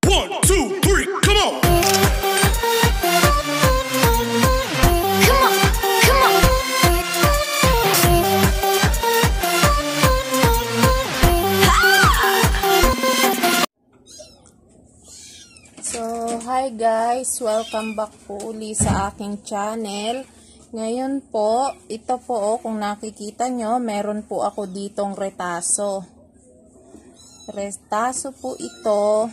1, 2, 3, come on! So, hi guys! Welcome back po uli sa aking channel. Ngayon po, ito po kung nakikita nyo, meron po ako ditong retaso. Retaso po ito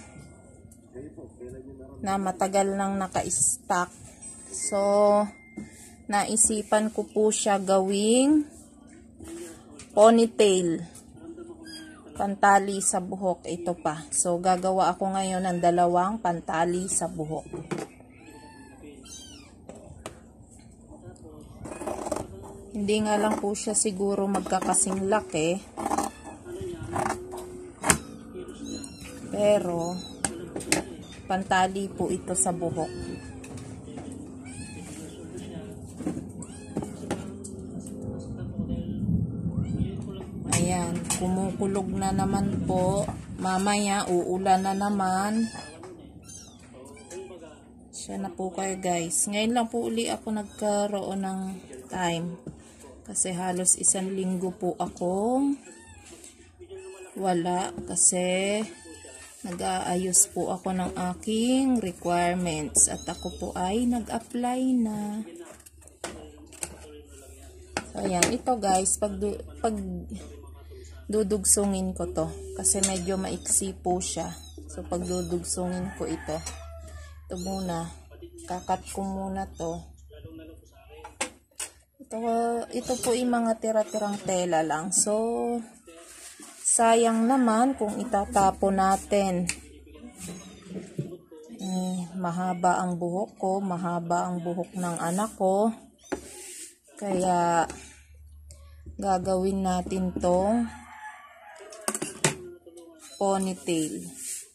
na matagal nang naka-stock. So, naisipan ko po siya gawing ponytail. Pantali sa buhok, ito pa. So, gagawa ako ngayon ng dalawang pantali sa buhok. Hindi nga lang po siya siguro magkakasing laki. Pero, pantali po ito sa buhok. Ayan, kumukulog na naman po. Mamaya, uulan na naman. Siya na po kayo guys. Ngayon lang po uli ako nagkaroon ng time. Kasi halos 1 linggo po akong wala. Kasi nag-aayos po ako ng aking requirements. At ako po ay nag-apply na. So, ayan. Ito guys, pag dudugsungin ko to kasi medyo maiksi po siya. So pag dudugsungin ko ito muna, kakat ko muna to. Ito po yung mga tira-tirang tela lang. So sayang naman kung itatapo natin. Mahaba ang buhok ko, mahaba ang buhok ng anak ko. Kaya gagawin natin tong ponytail.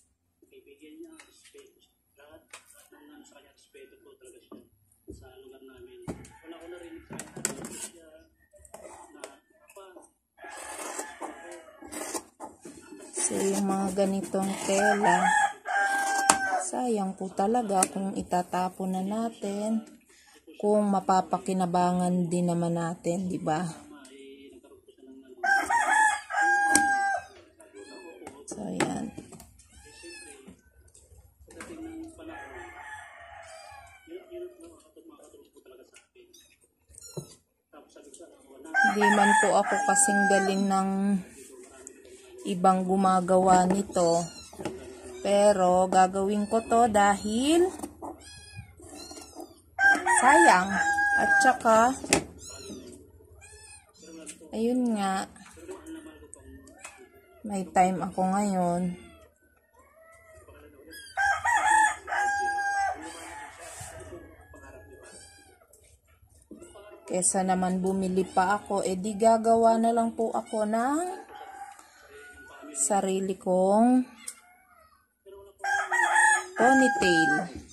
So, yung mga ganitong tela, sayang po talaga kung itatapon na natin, kung mapapakinabangan din naman natin, di ba? So, ayan. Hindi man po ako kasing galing ng ibang gumagawa nito. Pero, gagawin ko to dahil sayang. At saka, ayun nga, may time ako ngayon. Kesa naman bumili pa ako, di gagawa na lang po ako ng sarili kong ponytail.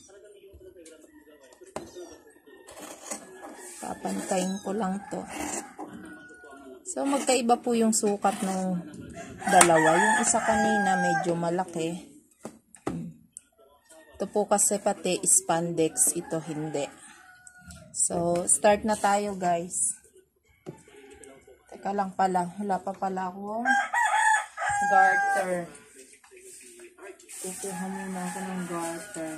Papantayin ko lang to. So, magkaiba po yung sukat ng dalawa. Yung isa kanina medyo malaki. Ito po kasi pati spandex. Ito hindi. So, start na tayo guys. Teka lang pala. Wala pa pala akong garter. Kukuha muna ako ng garter.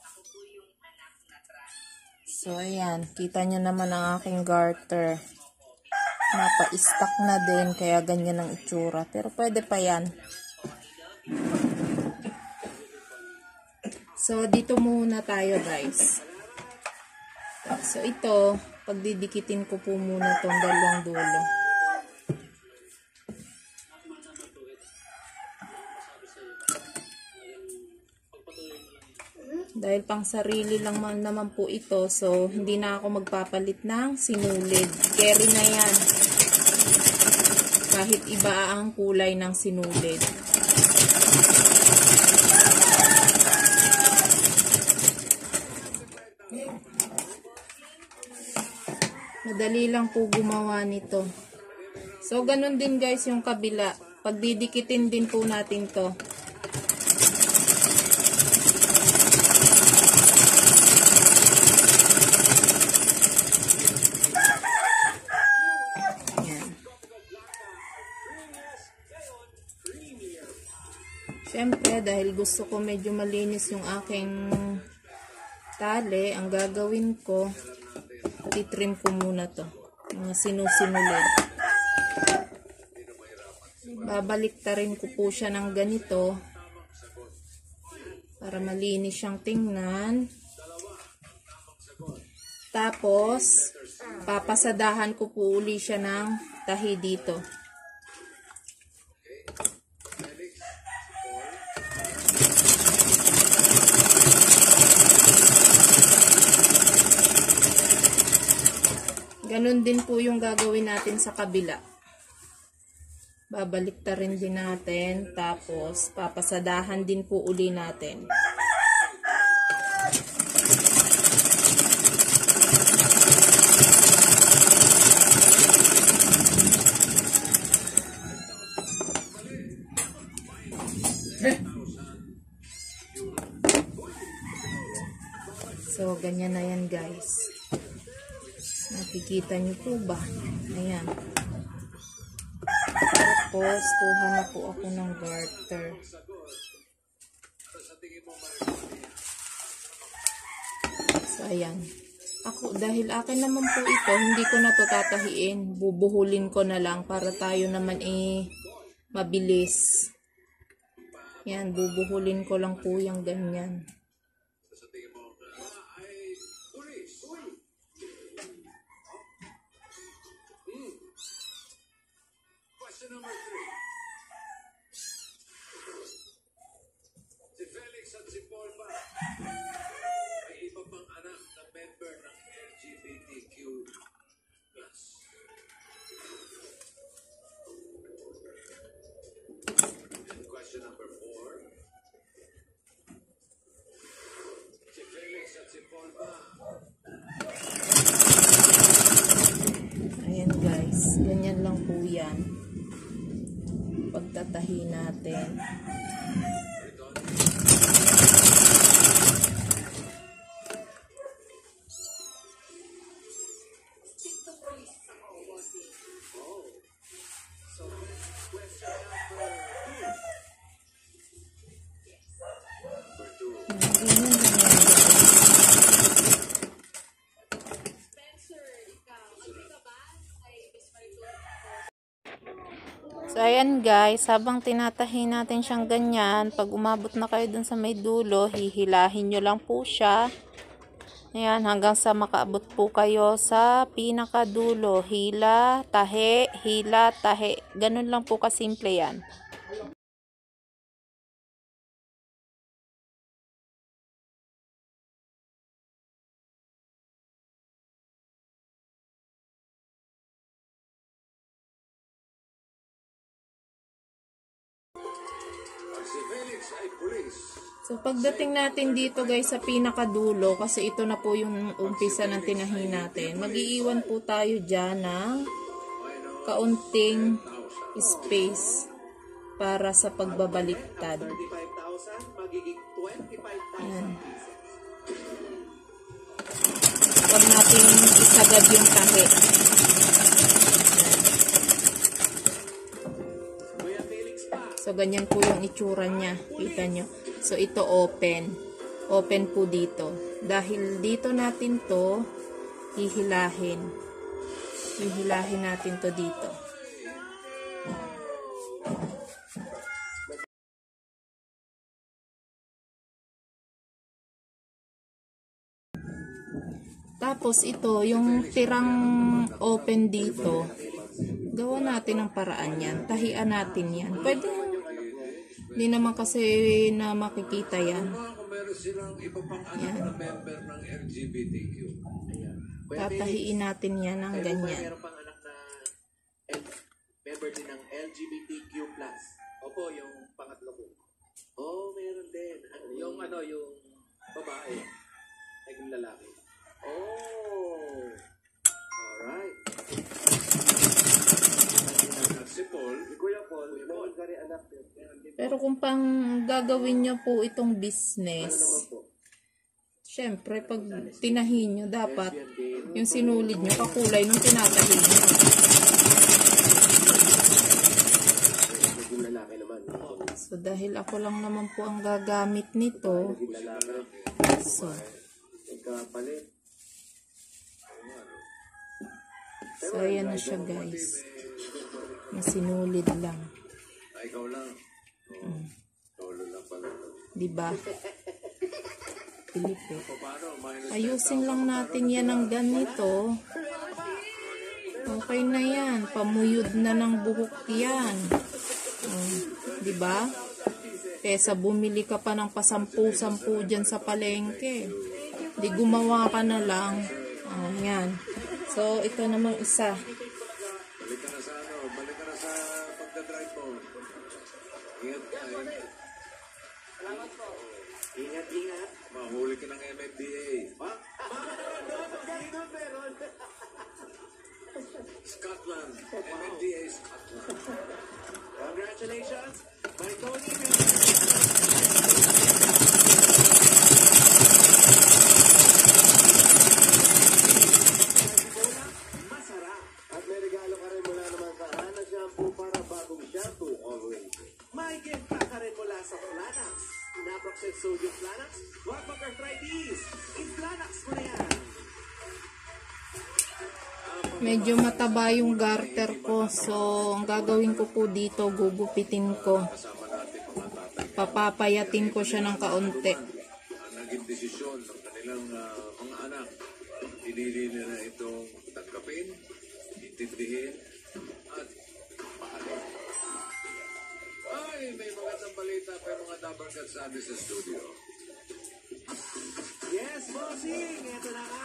So, ayan. Kita nyo naman ang aking garter. Napa-stack na din, kaya ganyan ang itsura. Pero pwede pa yan. So, dito muna tayo guys. So, ito, pagdidikitin ko po muna itong dalawang dulo. Dahil pang sarili lang naman po ito, so hindi na ako magpapalit ng sinulid. Carry na yan. Kahit iba ang kulay ng sinulid. Madali lang po gumawa nito. So, ganun din guys yung kabila. Pagdidikitin din po natin to. dahil gusto ko medyo malinis yung aking tali, ang gagawin ko, titrim ko muna to. Mga sinusinulid. Babaliktarin ko po siya ng ganito para malinis siyang tingnan. Tapos, papasadahan ko po uli siya ng tahi dito. Ganun din po yung gagawin natin sa kabila. Babaliktarin din natin, tapos papasadahan din po uli natin. So, ganyan na yan, guys. Nakikita nyo po ba? Ayan. Tapos, kuha na po ako ng garter. So, ayan. Ako, dahil akin naman po ito, hindi ko na to tatahiin. Bubuhulin ko na lang para tayo naman mabilis. Yan, bubuhulin ko lang po yung ganyan. Number 3. Si Felix at si Paul ba ay iba pang anak na member ng LGBTQ+. And question number 4. Si Felix at si Paul ba? Ayan, guys, ganyan lang po yan. Pagtatahi natin. So, ayan guys, habang tinatahi natin siyang ganyan, pag umabot na kayo dun sa may dulo, hihilahin nyo lang po siya. Ayan, hanggang sa makaabot po kayo sa pinakadulo. Hila, tahi, hila, tahi. Ganun lang po kasimple yan. So, pagdating natin dito guys sa pinakadulo, kasi ito na po yung umpisa ng tinahi natin, mag-iiwan po tayo dyan ng kaunting space para sa pagbabaliktad. Ayan. Huwag natin isagad yung tahi. So, ganyan po yung itsura niya. Kita nyo. So, ito open. Open po dito. Dahil dito natin to hihilahin. Hihilahin natin to dito. Tapos, ito, yung tirang open dito, gawa natin ang paraan yan. Tahian natin yan. Pwede, hindi naman kasi na makikita yan. Yan. Tatahiin natin yan ng ganyan. Meron pang anak na member din ng LGBTQ+. Opo, yung pangatlo ko. Oh, meron din. Yung yung babae. Ay, yung lalaki. Oh. Alright. Si Paul, Kuya Paul, anak. Pero kung pang gagawin nyo po itong business, syempre, pag tinahin nyo, dapat yung sinulid nyo, kakulay nung tinatahin nyo. So, So, dahil ako lang naman po ang gagamit nito, so, Nagkapalit. so ayan na siya guys. Masinulid lang. Ikaw lang. Solo lang pala. Diba? Pilipi. Paano? Ayusin lang natin yan ng ganito. Okay na yan. Pamuyod na ng buhok yan. Diba? Kesa bumili ka pa ng pasampu-sampu dyan sa palengke. Di gumawa ka na lang. Yan. So, ito namang isa. Balik ka na sa balik ka na sa pagdadrive mo. Ingat ka, ingat. Salamat po. Ingat, ingat. Mahuli ka ng MMDA. Scotland. MMDA Scotland. Congratulations. My Tony. At may regalo ka rin mula naman sa Hana Shampoo para bagong shampoo always. May gift ka rin mula sa Planax. Naproxen Sodium Planax. Huwag mag-arthritis. I-Planax mo na yan. Medyo mataba yung garter ko. So, ang gagawin ko po dito, gugupitin ko. Papapayatin ko siya ng kaunti. Ang naging desisyon ng kanilang mga anak, pinili nila itong tanggapin, intindihin, at pahalin. Ay, may magandang balita pa yung mga dabarkat sa amin sa studio. Yes, bossing! Ito na nga!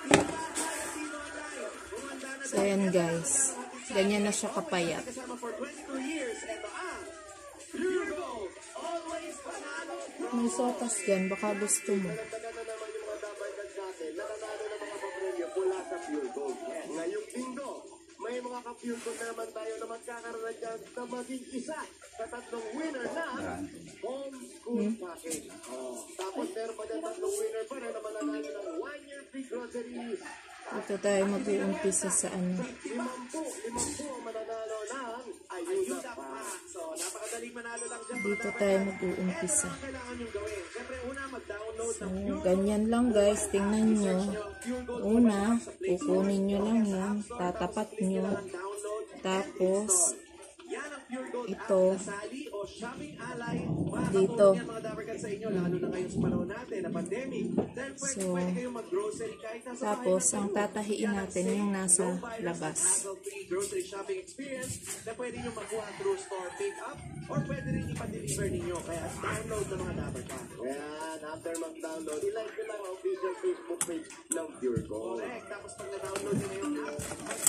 So, ayan guys. Ganyan na siya kapayat. Kasama for 22 years, ito ang Pure Gold, always panalo. May sotas dyan. Baka gusto mo. Nagdagan na naman yung mga dabarkat sa atin, nananalo ng mga papremyo mula sa Pure Gold. Ngayong linggo, may mga ka-Pure Gold na naman tayo na magkakaroon na dyan na maging isa sa tatlong winner na homeschool package. Tapos meron pa dyan tatlong winner pa na mananalo ng 1-year free groceries. Ito tayo mag-uumpisa sa ano. 50 ang mananalo ng ayuda pa. So, napakadaling manalo lang dyan. Dito tayo mag-uumpisa. Kailangan yung gawin. Siyempre, una, mag-download So, ganyan lang guys. Tingnan nyo. Una, kukunin nyo lang yan. Tatapat nyo. Tapos, ito. Dito. So, tapos, ang tatahiin natin yung nasa labas. Grocery shopping experience na pwede nyo makuha through store pick-up or pwede rin ipa-deliver ninyo. Kaya download na mga dabarkat. Kaya after mag-download, i-like nyo lang ang official Facebook page ng Pure Gold. Correct. Tapos pag na-download nyo na yung app,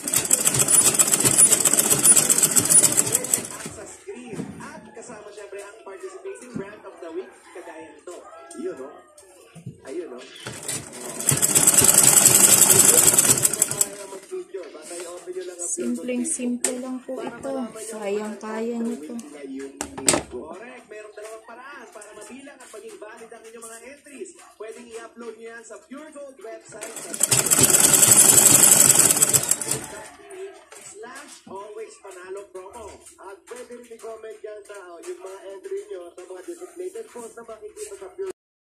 sa screen. At kasama syempre ang participating brand of the week, kagaya nito. Yun, no? Ayun, no? Simpleng-simple lang po ito. Kayang-kaya nyo to. Correct. Merong dalawang paraan para mabilang at maging valid ang inyong mga entries. Pwedeng i-upload nyo yan sa Pure Gold website sa /always panalo promo. At pwede rin i-comment yan sa yung mga entry nyo sa mga designated post na makikita sa Pure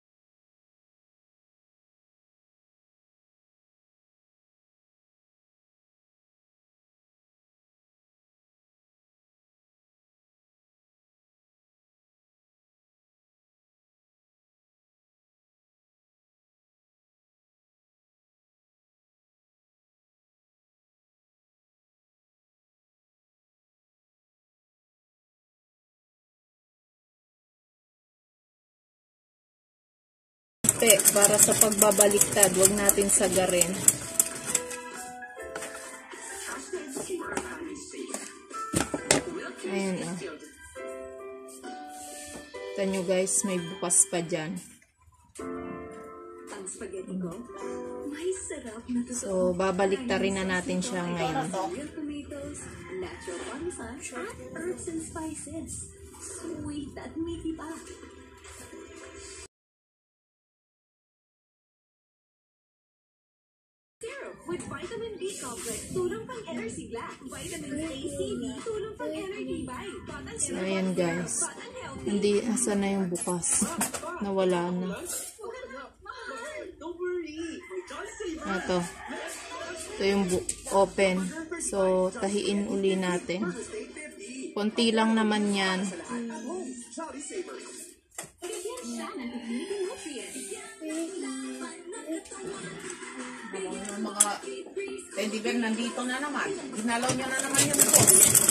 Para sa pagbabaliktad, wag natin sagarin. Ayan o. Ito nyo guys, may bukas pa dyan. Ang spaghetti ko, may sarap na to. So, babaliktarin na natin siya ngayon. Real tomatoes, natural parmesan, at herbs and spices. Sweet at meaty pa. Syrup with vitamin Vitamin B complex, tulong pang energy sigla. Vitamin A, C, D, tulong pang energy vibe. Cotton So, ayan guys. Hindi, asa na yung bukas. Nawala na. Ito. Ito yung open. So, tahiin uli natin. Konti lang naman yan. Mga teddy bear nandito na naman. Ginalaw niya na naman yung ito.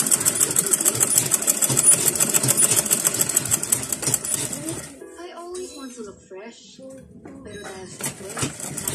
I always want to look fresh. Pero dahil sa stress,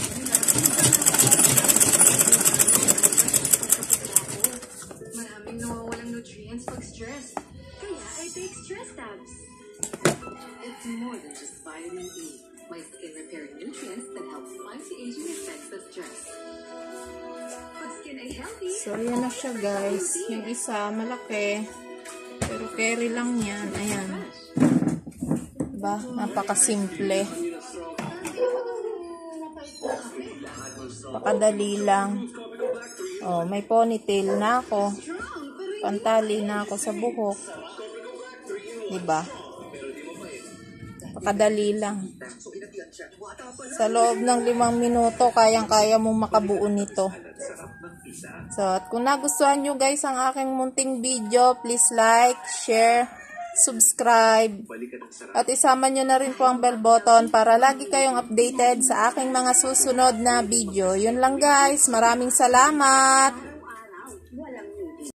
maraming nawawalang nutrients pag stress. Kaya I take stress tabs. It's more than just vitamin E. My skin repair nutrients that help fight the aging effects of stress. Pag skin ay healthy, So, ayan na siya guys. Yung isa, malaki. Pero carry lang yan. Ayan. Diba? Napakasimple. Napakadali lang. Oh, may ponytail na ako. Pantali na ako sa buhok. Diba? Napakadali lang. Sa loob ng 5 minuto, kayang-kaya mong makabuo nito. So, at kung nagustuhan nyo guys ang aking munting video, please like, share, subscribe, at isama nyo na rin po ang bell button para lagi kayong updated sa aking mga susunod na video. Yun lang guys, maraming salamat!